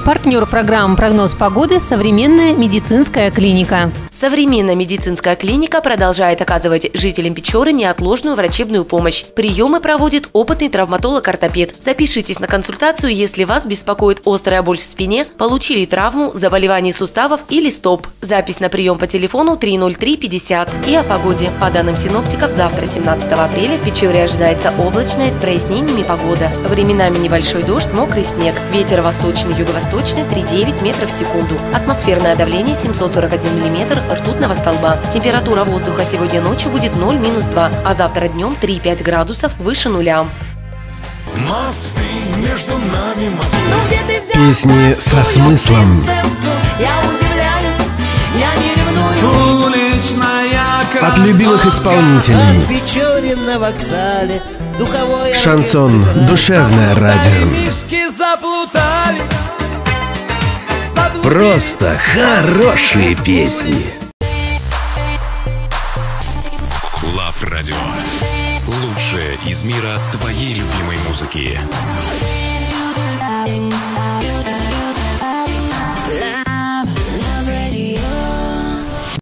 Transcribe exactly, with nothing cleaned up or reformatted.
Партнер программы «Прогноз погоды» – современная медицинская клиника. Современная медицинская клиника продолжает оказывать жителям Печоры неотложную врачебную помощь. Приемы проводит опытный травматолог-ортопед. Запишитесь на консультацию, если вас беспокоит острая боль в спине, получили травму, заболевание суставов или стоп. Запись на прием по телефону три ноль три пятьдесят. И о погоде. По данным синоптиков, завтра, семнадцатого апреля, в Печоре ожидается облачная с прояснениями погода. Временами небольшой дождь, мокрый снег. Ветер восточный, юго-восточный три целых девять десятых метров в секунду. Атмосферное давление семьсот сорок один миллиметр ртутного столба. Температура воздуха сегодня ночью будет ноль минус два, а завтра днем три-пять градусов выше нуля. Мосты между нами, мосты. Песни со смыслом. От любимых исполнителей. На вокзале, Шансон, душевное радио. Просто хорошие песни. Лав Радио. Лучшее из мира твоей любимой музыки.